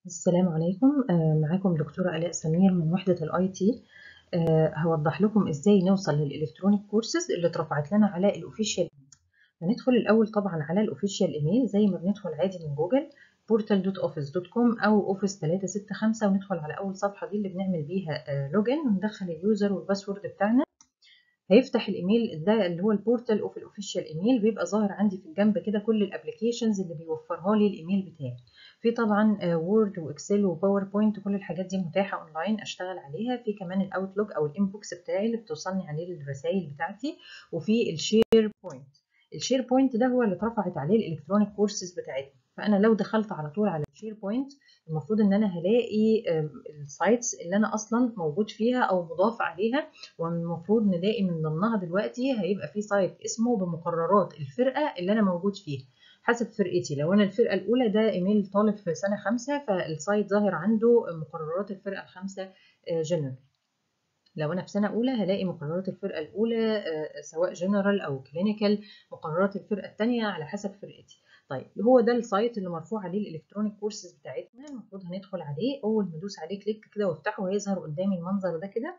السلام عليكم. معاكم دكتورة آلاء سمير من وحدة الاي تي. هوضح لكم ازاي نوصل للالكترونيك كورسز اللي اترفعت لنا على الاوفيشال. هندخل الاول طبعا على الاوفيشال ايميل زي ما بندخل عادي من جوجل portal.office.com او اوفيس 365 وندخل على اول صفحة دي اللي بنعمل بيها لوجن وندخل اليوزر والباسورد بتاعنا. هيفتح الايميل ده اللي هو البورتال اوف الاوفيشال ايميل، بيبقى ظاهر عندي في الجنب كده كل الابلكيشنز اللي بيوفرها لي الايميل بتاعي. في طبعا وورد واكسل وباوربوينت، كل الحاجات دي متاحه اونلاين اشتغل عليها. في كمان الاوتلوك او الانبوكس بتاعي اللي بتوصلني عليه الرسائل بتاعتي، وفي الشير بوينت. الشير بوينت ده هو اللي اترفعت عليه الالكترونيك كورسز بتاعتنا. فانا لو دخلت على طول على الشير بوينت المفروض ان انا هلاقي السايتس اللي انا اصلا موجود فيها او مضاف عليها، والمفروض نلاقي من ضمنها دلوقتي هيبقى في سايت اسمه بمقررات الفرقة اللي أنا موجود فيها حسب فرقتي. لو أنا الفرقة الأولى ده إيميل طالب في سنة 5 فالسايت ظاهر عنده مقررات الفرقة الخامسة جنرال. لو أنا في سنة أولى هلاقي مقررات الفرقة الأولى سواء جنرال أو كلينيكال، مقررات الفرقة الثانية على حسب فرقتي. طيب هو ده السايت اللي مرفوع عليه الالكترونيك كورسز بتاعتنا، المفروض هندخل عليه. أول ما أدوس عليه كليك كده وافتحه هيظهر قدامي المنظر ده كده.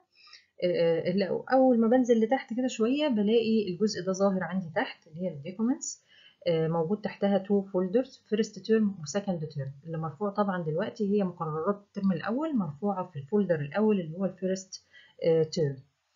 اول ما بنزل لتحت كده شويه بلاقي الجزء ده ظاهر عندي تحت اللي هي الدوكيومنتس. موجود تحتها تو فولدرز، فيرست تيرم وسكند تيرم. اللي مرفوع طبعا دلوقتي هي مقررات الترم الاول، مرفوعه في الفولدر الاول اللي هو الفيرست تيرم.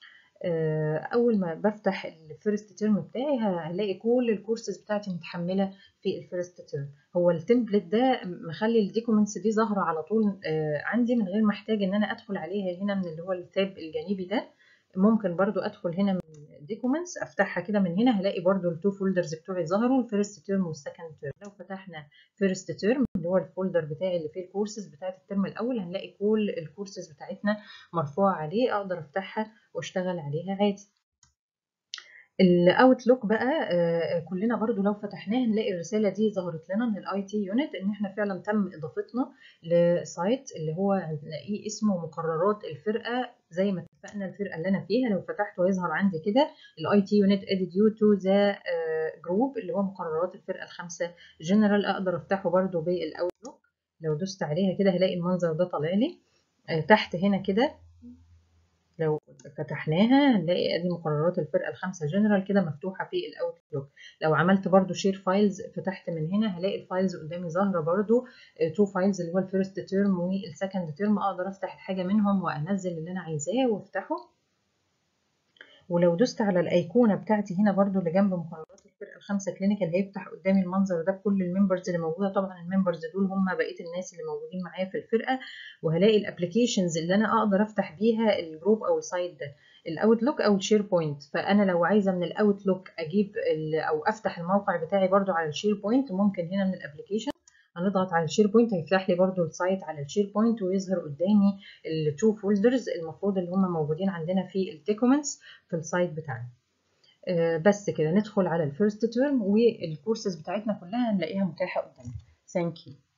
اول ما بفتح الفيرست تيرم بتاعي هلاقي كل الكورسز بتاعتي متحمله في الفيرست تيرم. هو التمبلت ده مخلي الديكومنتس دي ظاهره على طول عندي من غير ما احتاج ان انا ادخل عليها هنا من اللي هو التاب الجانبي ده. ممكن برضو ادخل هنا من ديكومنتس افتحها كده من هنا، هلاقي برضو التو فولدرز بتوعي ظهروا، الفيرست تيرم والسكند تيرم. لو فتحنا فيرست تيرم اللي هو الفولدر بتاعي اللي فيه الكورسز بتاعت الترم الاول هنلاقي كل الكورسز بتاعتنا مرفوعه عليه، اقدر افتحها واشتغل عليها عادي. الاوتلوك بقى كلنا برضو لو فتحناه هنلاقي الرساله دي ظهرت لنا من الاي تي يونت ان احنا فعلا تم اضافتنا لسايت اللي هو هنلاقيه اسمه مقررات الفرقه. زي ما اتفقنا الفرقه اللي انا فيها لو فتحته هيظهر عندي كده الاي تي يونت ادد يو تو ذا جروب اللي هو مقررات الفرقه الخامسه جنرال. اقدر افتحه برضو بالاوتلوك. لو دوست عليها كده هلاقي المنظر ده طالع لي تحت هنا كده. لو فتحناها هنلاقي ادي مقررات الفرقه الخامسه جنرال كده مفتوحه في الاوتلوك. لو عملت برضو شير فايلز فتحت من هنا هلاقي الفايلز قدامي ظاهره برضو تو فايلز اللي هو الفيرست تيرم والسكند تيرم. اقدر افتح الحاجه منهم وانزل اللي انا عايزاه وافتحه. ولو دوست على الايقونه بتاعتي هنا برضو اللي جنب مقررات الفرقه الخامسه كلينيكال هيفتح قدامي المنظر ده بكل الممبرز اللي موجوده. طبعا الممبرز دول هم بقيه الناس اللي موجودين معايا في الفرقه، وهلاقي الابلكيشنز اللي انا اقدر افتح بيها الجروب او السايت ده الاوتلوك او الشير بوينت. فانا لو عايزه من الاوتلوك اجيب او افتح الموقع بتاعي برضو على الشير بوينت ممكن هنا من الابلكيشن هنضغط على الشير بوينت هيفتح لي برضو السايت على الشير بوينت ويظهر قدامي التو فولدرز المفروض اللي هم موجودين عندنا في الدوكيومنتس في السايت بتاعنا. بس كده ندخل على الفيرست تيرم والكورسز بتاعتنا كلها هنلاقيها متاحه قدامنا. ثانك يو.